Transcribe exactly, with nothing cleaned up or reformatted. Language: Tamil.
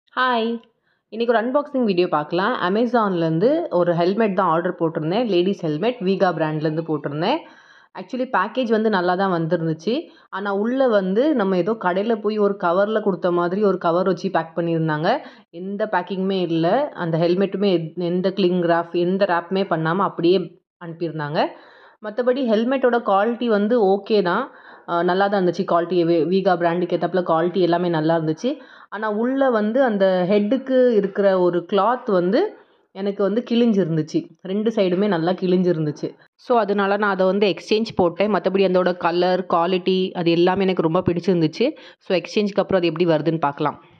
ஹாய்! இன்னைக்கு ஒரு அன்பாக்சிங் வீடியோ பார்க்கலாம். அமேசான்லேருந்து ஒரு ஹெல்மெட் தான் ஆர்டர் போட்டிருந்தேன். லேடீஸ் ஹெல்மெட் வீகா பிராண்ட்லேருந்து போட்டிருந்தேன். ஆக்சுவலி பேக்கேஜ் வந்து நல்லா தான் வந்திருந்துச்சு. ஆனால் உள்ளே வந்து நம்ம ஏதோ கடையில் போய் ஒரு கவரில் கொடுத்த மாதிரி ஒரு கவர் வச்சு பேக் பண்ணியிருந்தாங்க. எந்த பேக்கிங்குமே இல்லை. அந்த ஹெல்மெட்டுமே எத் எந்த கிளிங் ராப் எந்த ரேப்புமே பண்ணாமல் அப்படியே அனுப்பியிருந்தாங்க. மற்றபடி ஹெல்மெட்டோட குவாலிட்டி வந்து ஓகே தான். நல்லா தான் இருந்துச்சு குவாலிட்டி. வே வீகா பிராண்டுக்கு ஏற்றாப்புல குவாலிட்டி எல்லாமே நல்லா இருந்துச்சு. ஆனால் உள்ளே வந்து அந்த ஹெட்டுக்கு இருக்கிற ஒரு கிளாத் வந்து எனக்கு வந்து கிழிஞ்சிருந்துச்சு. ரெண்டு சைடுமே நல்லா கிழிஞ்சிருந்துச்சு. ஸோ அதனால நான் அதை வந்து எக்ஸ்சேஞ்ச் போட்டேன். மற்றபடி அதோட கலர், குவாலிட்டி அது எல்லாமே எனக்கு ரொம்ப பிடிச்சிருந்துச்சு. ஸோ எக்ஸ்சேஞ்சுக்கு அப்புறம் அது எப்படி வருதுன்னு பார்க்கலாம்.